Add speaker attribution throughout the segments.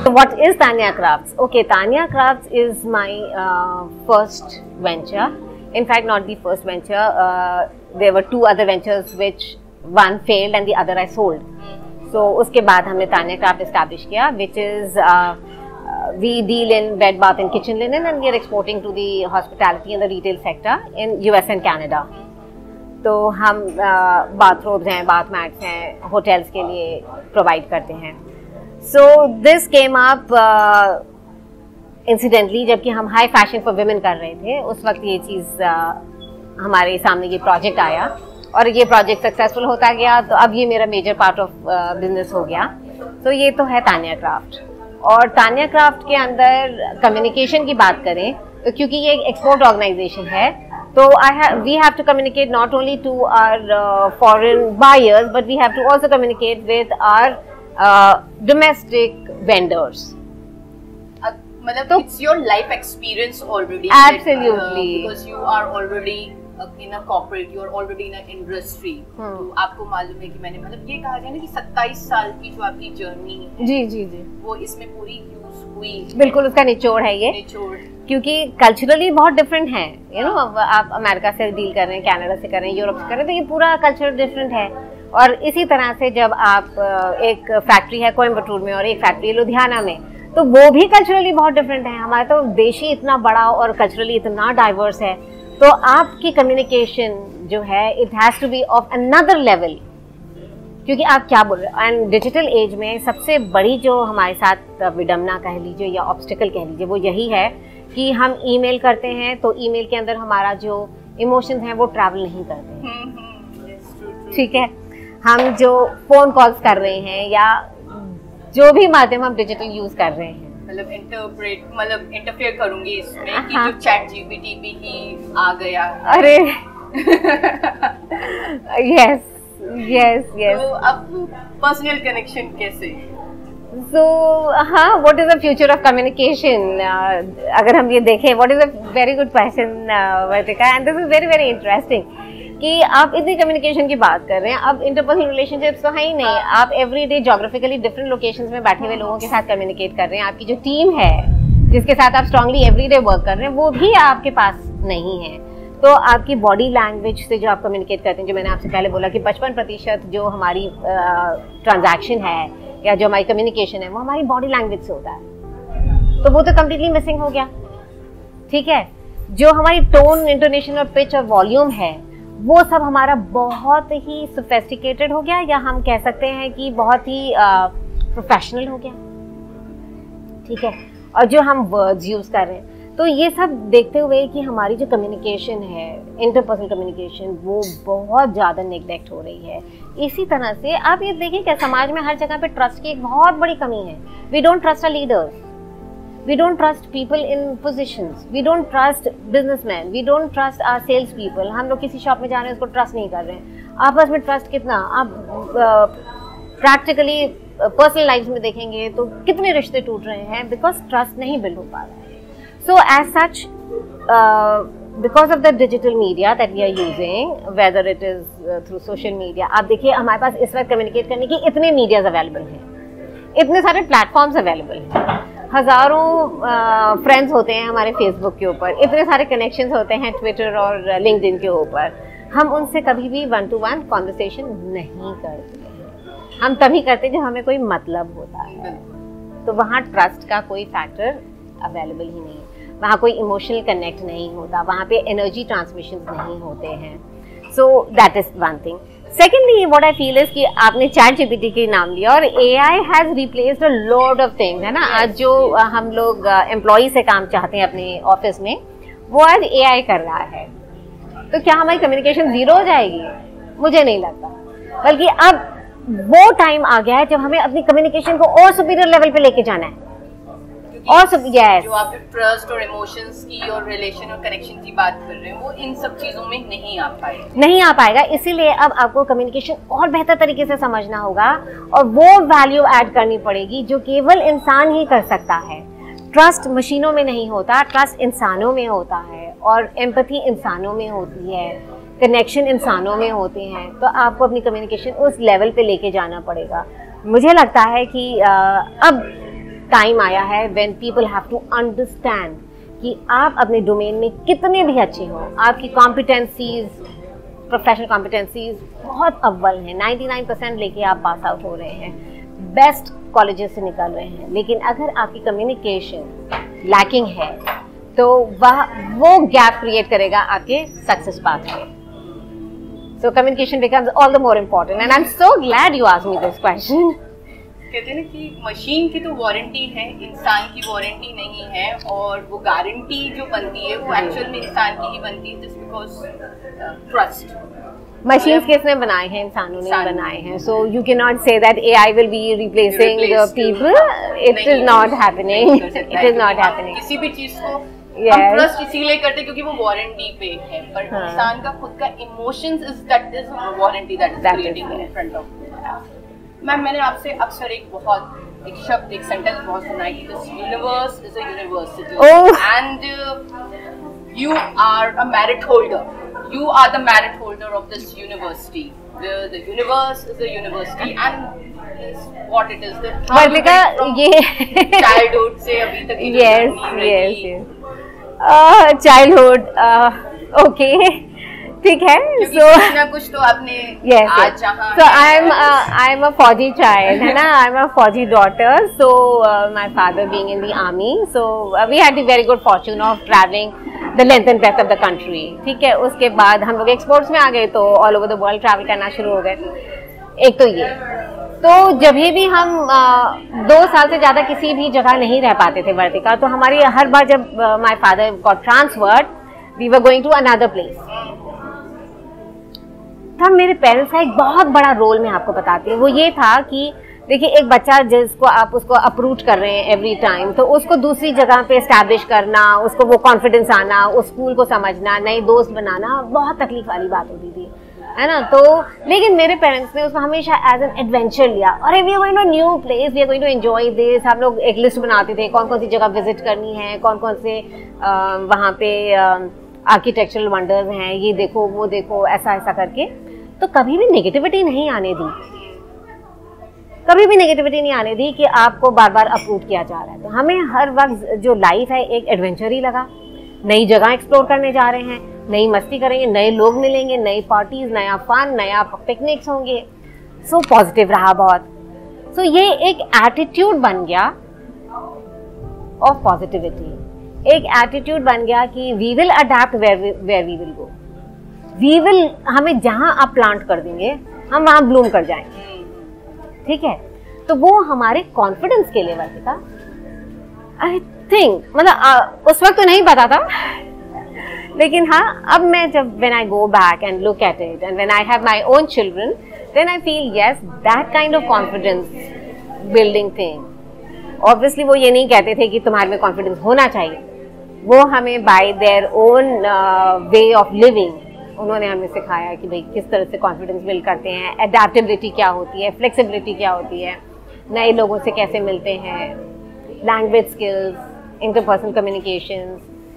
Speaker 1: So what is Tanya Crafts? Okay, Tanya Crafts is my first venture. In fact, not the first venture. There were two other ventures which one failed and the other I sold. So उसके बाद हमने Tanya Craft establish किया, which is we deal in bed, bath and kitchen linen, and we are exporting to the hospitality and the retail sector in US and Canada. तो हम bathrobes हैं, bath mats हैं, hotels के लिए provide करते हैं. So this came up incidentally जबकि हम high fashion for women कर रहे थे. उस वक्त ये चीज़ हमारे सामने ये प्रोजेक्ट आया और ये प्रोजेक्ट सक्सेसफुल होता गया, तो अब ये मेरा मेजर पार्ट ऑफ बिजनेस हो गया. तो ये तो है तान्या क्राफ्ट. और तान्या क्राफ्ट के अंदर कम्युनिकेशन की बात करें तो क्योंकि ये एक एक्सपोर्ट ऑर्गेनाइजेशन है, तो we have to communicate not only to our foreign buyers but we have to also communicate with our domestic vendors.
Speaker 2: मतलब it's your life experience already.
Speaker 1: Absolutely.
Speaker 2: Because you are already in a corporate, you are already in an industry. तो आपको मालूम है कि मैंने मतलब ये कहा जाए ना कि 27 साल की जो आपकी जर्नी है,
Speaker 1: जी जी जी, वो
Speaker 2: इसमें पूरी यूज हुई.
Speaker 1: बिल्कुल उसका निचोड़ है ये. निचोड़ क्योंकि कल्चरली बहुत डिफरेंट है. यू नो, आप अमेरिका से डील कर रहे हैं, कनाडा से कर रहे हैं, यूरोप से कर रहे हैं, तो ये पूरा कल्चर डिफरेंट है. और इसी तरह से जब आप एक फैक्ट्री है कोयम्बटूर में और एक फैक्ट्री लुधियाना में, तो वो भी कल्चरली बहुत डिफरेंट है. हमारा तो देश ही इतना बड़ा और कल्चरली इतना डाइवर्स है, तो आपकी कम्युनिकेशन जो है it has to be of another level. क्योंकि आप क्या बोल रहे हो, एंड डिजिटल एज में सबसे बड़ी जो हमारे साथ विडम्बना कह लीजिए या ऑब्स्टिकल कह लीजिए वो यही है कि हम ईमेल करते हैं तो ईमेल के अंदर हमारा जो इमोशंस हैं वो ट्रैवल नहीं करते हैं. ठीक है, हम जो फोन कॉल्स कर रहे हैं या जो भी माध्यम हम डिजिटल यूज कर रहे हैं,
Speaker 2: मतलब इंटरफेयर करूंगी इसमें कि जो चैट जीपीटी भी ही आ गया.
Speaker 1: अरे यस यस यस.
Speaker 2: तो अब पर्सनल कनेक्शन कैसे?
Speaker 1: So हाँ, what is the future of communication? अगर हम ये देखें, what is a very good question, Vartika, and this is very very interesting. कि आप इतनी कम्युनिकेशन की बात कर रहे हैं, अब इंटरपर्सनल रिलेशनशिप्स तो है ही नहीं. आप एवरीडे ज्योग्राफिकली डिफरेंट लोकेशंस में बैठे हुए लोगों के साथ कम्युनिकेट कर रहे हैं. आपकी जो टीम है जिसके साथ आप स्ट्रांगली एवरीडे वर्क कर रहे हैं वो भी आपके पास नहीं है. तो आपकी बॉडी लैंग्वेज से जो आप कम्युनिकेट करते हैं, जो मैंने आपसे पहले बोला कि 55% जो हमारी ट्रांजैक्शन है या जो हमारी कम्युनिकेशन है वो हमारी बॉडी लैंग्वेज से होता है, तो वो तो कम्प्लीटली मिसिंग हो गया. ठीक है, जो हमारी टोन, इंटोनेशन और पिच और वॉल्यूम है वो सब हमारा बहुत ही सोफिस्टिकेटेड हो गया, या हम कह सकते हैं कि बहुत ही प्रोफेशनल हो गया. ठीक है, और जो हम वर्ड्स यूज़ कर रहे हैं, तो ये सब देखते हुए कि हमारी जो कम्युनिकेशन है, इंटरपर्सनल कम्युनिकेशन, वो बहुत ज़्यादा नेग्लेक्ट हो रही है. इसी तरह से आप ये देखिए कि समाज में हर जगह पे ट्रस्ट की एक बहुत बड़ी कमी है. We don't trust a leaders, we don't trust people in positions, we don't trust businessmen, we don't trust our sales people. हम लोग किसी शॉप में जा रहे हैं उसको ट्रस्ट नहीं कर रहे हैं. आपस में ट्रस्ट कितना, आप प्रैक्टिकली पर्सनल लाइफ में देखेंगे तो कितने रिश्ते टूट रहे हैं बिकॉज ट्रस्ट नहीं बिल्ड हो पा रहा है. So as such because of the digital media that we are using, whether it is through social media, आप देखिए हमारे पास इस वक्त कम्युनिकेट करने की इतने मीडियाज अवेलेबल हैं, इतने सारे प्लेटफॉर्म्स अवेलेबल हैं, हज़ारों फ्रेंड्स होते हैं हमारे फेसबुक के ऊपर, इतने सारे कनेक्शंस होते हैं ट्विटर और लिंक्डइन के ऊपर. हम उनसे कभी भी 1-to-1 कॉन्वर्सेशन नहीं करते हैं. हम तभी करते हैं जब हमें कोई मतलब होता है. तो वहाँ ट्रस्ट का कोई फैक्टर अवेलेबल ही नहीं है, वहाँ कोई इमोशनल कनेक्ट नहीं होता, वहाँ पे एनर्जी ट्रांसमिशन नहीं होते हैं. So that is one thing. Secondly what I feel is कि आपने चैट जीपीटी के नाम लिया और AI has replaced a lot of things, है ना. आज जो हम लोग एम्प्लॉय से काम चाहते हैं अपने ऑफिस में, वो आज एआई कर रहा है. तो क्या हमारी कम्युनिकेशन जीरो हो जाएगी? मुझे नहीं लगता, बल्कि अब वो टाइम आ गया है जब हमें अपनी कम्युनिकेशन को और सुपीरियर लेवल पे लेके जाना है. और सब yes.
Speaker 2: जो आप ट्रस्ट और इमोशंस की और रिलेशन और कनेक्शन की बात कर रहे हैं वो इन सब चीजों में नहीं आ पाएगा. इसीलिए अब आपको कम्युनिकेशन और बेहतर तरीके से समझना होगा और वो वैल्यू ऐड करनी पड़ेगी जो केवल इंसान ही कर सकता है. ट्रस्ट मशीनों में नहीं होता, ट्रस्ट इंसानों में होता है और एम्पैथी इंसानों में होती है, कनेक्शन इंसानों में होते हैं. तो आपको अपनी कम्युनिकेशन उस लेवल पे लेके जाना पड़ेगा. मुझे लगता है कि अब
Speaker 1: टाइम आया है when people have to understand कि आप अपने डोमेन में कितने भी अच्छे हो, आपकी कॉम्पिटेंसीज, प्रोफेशनल कॉम्पिटेंसीज बहुत अव्वल हैं, 99% लेके आप पास आउट हो रहे हैं, बेस्ट कॉलेजेस से निकल रहे हैं, लेकिन अगर आपकी कम्युनिकेशन लैकिंग है तो वो गैप क्रिएट करेगा आपके सक्सेस पाथ में। So communication becomes all the more important, and I'm so glad you asked me this question.
Speaker 2: कहते हैं ना कि मशीन की तो वारंटी है, इंसान की वारंटी नहीं है, और वो गारंटी जो बनती है वो एक्चुअल में इंसान की ही बनती है, जस्ट बिकॉज ट्रस्ट।
Speaker 1: मशीन्स किसने बनाए हैं? इंसानों ने बनाए हैं। So you cannot say that AI will be replacing the people. It is not happening. It is not happening.
Speaker 2: किसी भी चीज को हम ट्रस्ट इसीलिए करते क्योंकि वो वारंटी पे है, पर इंसान का खुद का emotions is warranty that is creating in front of. Ma'am, मैंने आपसे अक्सर एक शब्द, एक सेंटेंस बहुत सुना है कि this universe is a university and you are a merit holder, you are the merit holder of this university. The universe is a university and is what it is.
Speaker 1: Vartika, ये
Speaker 2: childhood से अभी तक
Speaker 1: yes childhood okay ठीक है।
Speaker 2: So कुछ तो आपने आज जहाँ
Speaker 1: so I'm a फौजी child, है ना, I'm a फौजी daughter, so my father being in the army, so we had the very good fortune of traveling the length and breadth of the country, ठीक है। उसके बाद हम लोग एक्सपोर्ट्स में आ गए तो all over the world travel करना शुरू हो गए। एक तो ये, तो जब भी हम 2 साल से ज़्यादा किसी भी जगह नहीं रह पाते थे वर्तिका, तो हमारी हर बार जब my father got transferred, we were going to another place. तब मेरे पेरेंट्स का एक बहुत बड़ा रोल मैं आपको बताती हूँ, वो ये था कि देखिए, एक बच्चा जिसको आप उसको अप्रूव कर रहे हैं एवरी टाइम, तो उसको दूसरी जगह पे एस्टैब्लिश करना, उसको वो कॉन्फिडेंस आना, उस स्कूल को समझना, नए दोस्त बनाना बहुत तकलीफ वाली बात होती थी, है ना। तो लेकिन मेरे पेरेंट्स ने उसको हमेशा एज एन एडवेंचर लिया। अरे we are going to new place, we are going to enjoy this. हम लोग एक लिस्ट बनाते थे कौन कौन सी जगह विजिट करनी है, कौन कौन से वहाँ पे आर्किटेक्चरल वंडर्स हैं, ये देखो वो देखो, ऐसा ऐसा करके। तो कभी भी नेगेटिविटी नहीं आने दी, कभी भी नेगेटिविटी नहीं आने दी कि आपको बार बार अप्रूव किया जा रहा है। तो हमें हर वक्त जो लाइफ है एक एडवेंचर ही लगा, नई जगह एक्सप्लोर करने जा रहे हैं, नई मस्ती करेंगे, नए लोग मिलेंगे, नई पार्टीज, नया फन, नया पिकनिक्स होंगे। सो पॉजिटिव रहा बहुत। सो ये एक एटीट्यूड बन गया ऑफ पॉजिटिविटी, एक एटीट्यूड बन गया कि we will adept where we will go, we will, हमें जहां आप प्लांट कर देंगे हम वहां ब्लूम कर जाएंगे, ठीक है। तो वो हमारे कॉन्फिडेंस के लिए वर्तिका, आई थिंक, मतलब उस वक्त तो नहीं पता था, लेकिन हाँ, अब मैं जब when I go back and look at it and when I have my own children, then I feel yes, that kind of confidence building thing. Obviously वो ये नहीं कहते थे कि तुम्हारे में कॉन्फिडेंस होना चाहिए, वो हमें by their own way of living उन्होंने हमें सिखाया कि भाई किस तरह से कॉन्फिडेंस बिल्ड करते हैं, एडेप्टेबिलिटी क्या होती है, फ्लेक्सिबिलिटी क्या होती है, नए लोगों से कैसे मिलते हैं, language skills, interpersonal communication,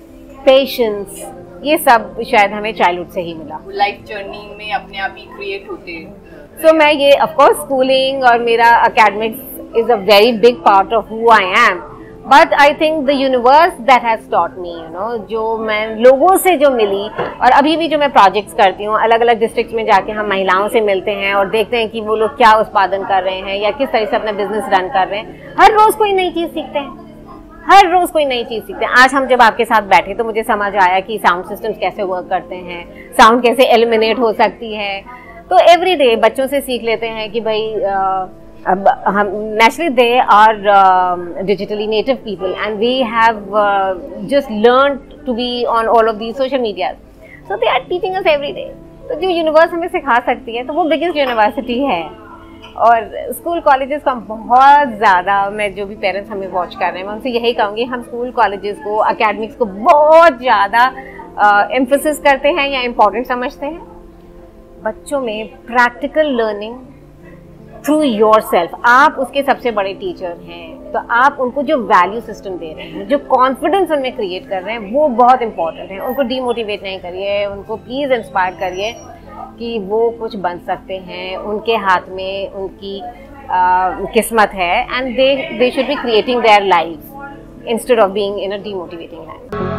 Speaker 1: patience, ये सब शायद हमें चाइल्डहुड से ही मिला।
Speaker 2: लाइफ जर्नी में अपने आप ही क्रिएट होते हैं।
Speaker 1: सो मैं ये ऑफ कोर्स स्कूलिंग और मेरा academics is a very big part of who I am, but I think the universe that has taught me, you know, जो मैं लोगों से जो मिली, और अभी भी जो मैं प्रोजेक्ट्स करती हूँ, अलग अलग डिस्ट्रिक्ट्स में जाके हम महिलाओं से मिलते हैं और देखते हैं कि वो लोग क्या उत्पादन कर रहे हैं या किस तरह से अपना बिजनेस रन कर रहे हैं। हर रोज कोई नई चीज सीखते हैं, हर रोज कोई नई चीज सीखते हैं। आज हम जब आपके साथ बैठे तो मुझे समझ आया कि साउंड सिस्टम्स कैसे वर्क करते हैं, साउंड कैसे एलिमिनेट हो सकती है। तो एवरी डे बच्चों से सीख लेते हैं कि भाई अब हम naturally they are digitally native people and we have just learn to be on all of these social media, so they are teaching us every day. तो जो यूनिवर्स हमें सिखा सकती है तो वो बिगेस्ट यूनिवर्सिटी है। और स्कूल कॉलेजेस का बहुत ज़्यादा, मैं जो भी पेरेंट्स हमें वॉच कर रहे हैं मैं उनसे यही कहूँगी, हम स्कूल कॉलेजेस को, अकेडमिक्स को बहुत ज़्यादा एम्फेसिस करते हैं या इम्पोर्टेंट समझते हैं। बच्चों में practical learning through your self, आप उसके सबसे बड़े टीचर हैं, तो आप उनको जो वैल्यू सिस्टम दे रहे हैं, जो कॉन्फिडेंस उनमें क्रिएट कर रहे हैं, वो बहुत इंपॉर्टेंट है। उनको डीमोटिवेट नहीं करिए, उनको प्लीज़ इंस्पायर करिए कि वो कुछ बन सकते हैं। उनके हाथ में उनकी किस्मत है, and they should be creating their life instead of being in a demotivating life.